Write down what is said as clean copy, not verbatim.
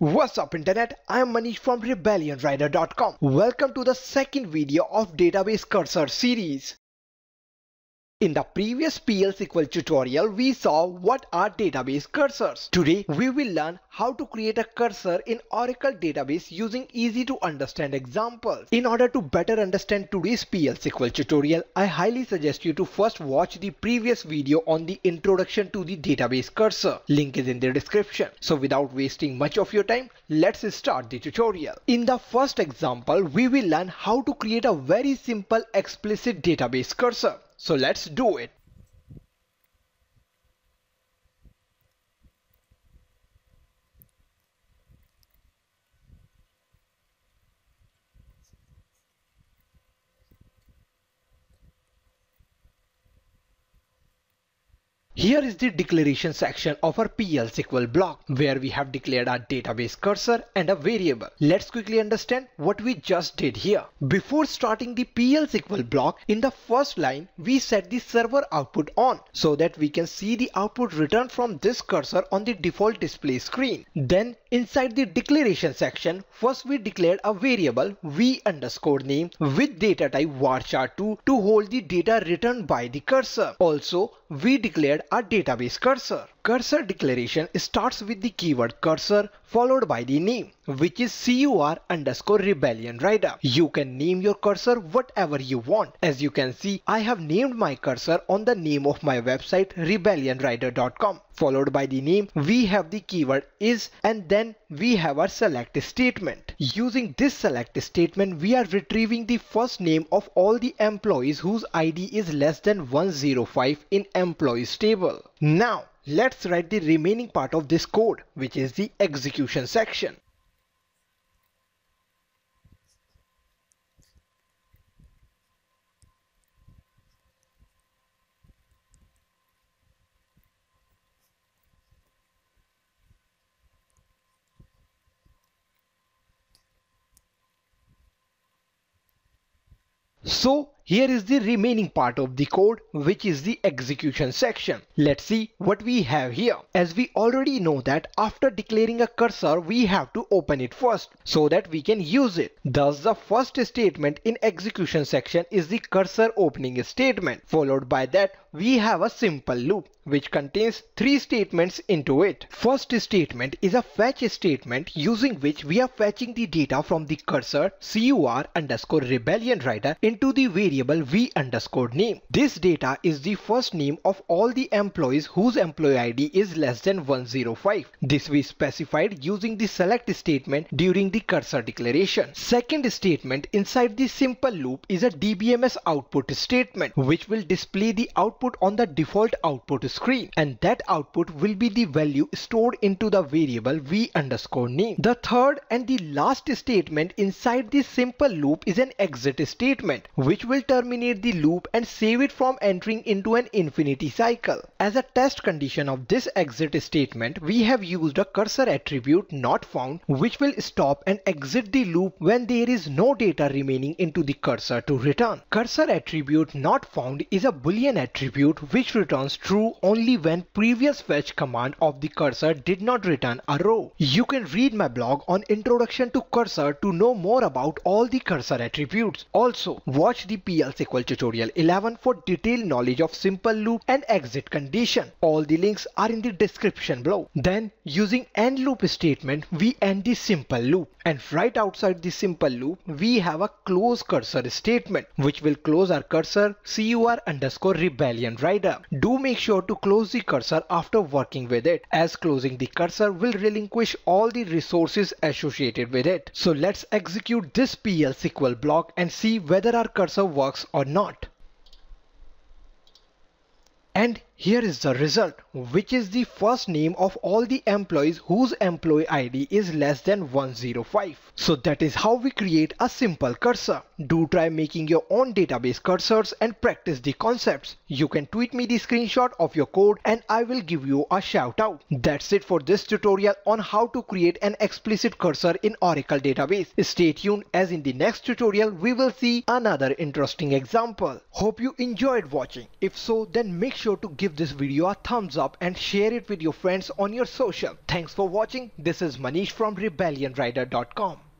What's up internet, I am Manish from RebellionRider.com. Welcome to the second video of Database Cursor series. In the previous PL/SQL tutorial, we saw what are database cursors. Today, we will learn how to create a cursor in Oracle database using easy to understand examples. In order to better understand today's PL/SQL tutorial, I highly suggest you to first watch the previous video on the introduction to the database cursor. Link is in the description. So without wasting much of your time, let's start the tutorial. In the first example, we will learn how to create a very simple explicit database cursor. So let's do it. Here is the declaration section of our PL/SQL block where we have declared our database cursor and a variable. Let's quickly understand what we just did here. Before starting the PL/SQL block, in the first line, we set the server output on so that we can see the output returned from this cursor on the default display screen. Then inside the declaration section, first we declared a variable v_name with data type varchar2 to hold the data returned by the cursor. Also, we declared our database cursor. Cursor declaration starts with the keyword cursor followed by the name, which is CUR_RebellionRider. You can name your cursor whatever you want. As you can see, I have named my cursor on the name of my website RebellionRider.com. Followed by the name, we have the keyword is, and then we have our select statement. Using this select statement, we are retrieving the first name of all the employees whose ID is less than 105 in employees table. Now, let's write the remaining part of this code, which is the execution section. So here is the remaining part of the code, which is the execution section. Let's see what we have here. As we already know that after declaring a cursor, we have to open it first so that we can use it. Thus, the first statement in execution section is the cursor opening statement. Followed by that, we have a simple loop which contains 3 statements into it. First statement is a fetch statement using which we are fetching the data from the cursor CUR_RebellionRider into the variable v_name. This data is the first name of all the employees whose employee ID is less than 105. This we specified using the select statement during the cursor declaration. Second statement inside the simple loop is a DBMS output statement which will display the output on the default output screen, and that output will be the value stored into the variable v_name. The third and the last statement inside this simple loop is an exit statement which will terminate the loop and save it from entering into an infinity cycle. As a test condition of this exit statement, we have used a cursor attribute not found which will stop and exit the loop when there is no data remaining into the cursor to return. Cursor attribute not found is a boolean attribute which returns true only when previous fetch command of the cursor did not return a row. You can read my blog on introduction to cursor to know more about all the cursor attributes. Also, watch the PL/SQL tutorial 11 for detailed knowledge of simple loop and exit condition. All the links are in the description below. Then, using end loop statement, we end the simple loop. And right outside the simple loop, we have a close cursor statement which will close our cursor CUR_RebellionRider. Do make sure to close the cursor after working with it, as closing the cursor will relinquish all the resources associated with it. So let's execute this PL/SQL block and see whether our cursor works or not. And here is the result, which is the first name of all the employees whose employee ID is less than 105. So that is how we create a simple cursor. Do try making your own database cursors and practice the concepts. You can tweet me the screenshot of your code and I will give you a shout out. That's it for this tutorial on how to create an explicit cursor in Oracle database. Stay tuned, as in the next tutorial we will see another interesting example. Hope you enjoyed watching. If so, then make sure to give give this video a thumbs up and share it with your friends on your social. Thanks for watching. This is Manish from RebellionRider.com.